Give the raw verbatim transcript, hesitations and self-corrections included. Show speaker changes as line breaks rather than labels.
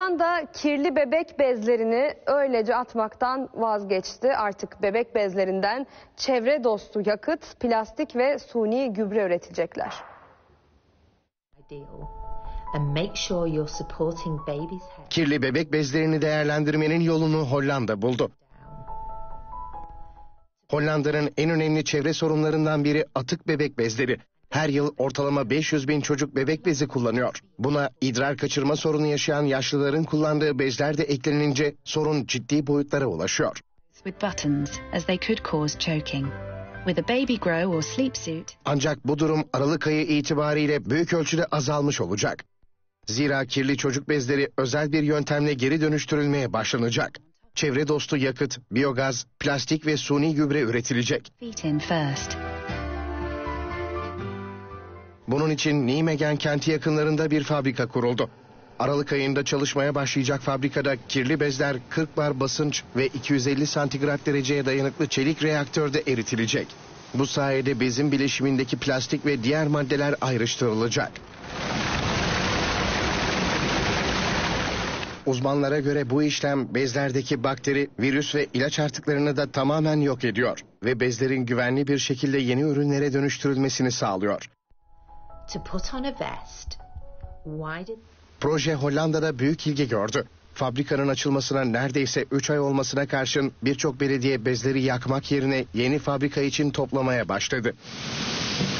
Hollanda kirli bebek bezlerini öylece atmaktan vazgeçti. Artık bebek bezlerinden çevre dostu yakıt, plastik ve suni gübre üretecekler.
Kirli bebek bezlerini değerlendirmenin yolunu Hollanda buldu. Hollanda'nın en önemli çevre sorunlarından biri atık bebek bezleri. Her yıl ortalama beş yüz bin çocuk bebek bezi kullanıyor. Buna idrar kaçırma sorunu yaşayan yaşlıların kullandığı bezler de eklenince sorun ciddi boyutlara ulaşıyor. Ancak bu durum Aralık ayı itibariyle büyük ölçüde azalmış olacak. Zira kirli çocuk bezleri özel bir yöntemle geri dönüştürülmeye başlanacak. Çevre dostu yakıt, biyogaz, plastik ve suni gübre üretilecek. Bunun için Nijmegen kenti yakınlarında bir fabrika kuruldu. Aralık ayında çalışmaya başlayacak fabrikada kirli bezler kırk bar basınç ve iki yüz elli santigrat dereceye dayanıklı çelik reaktörde eritilecek. Bu sayede bezin bileşimindeki plastik ve diğer maddeler ayrıştırılacak. Uzmanlara göre bu işlem bezlerdeki bakteri, virüs ve ilaç artıklarını da tamamen yok ediyor ve bezlerin güvenli bir şekilde yeni ürünlere dönüştürülmesini sağlıyor. Proje Hollanda'da büyük ilgi gördü. Fabrikanın açılmasına neredeyse üç ay olmasına karşın birçok belediye bezleri yakmak yerine yeni fabrika için toplamaya başladı.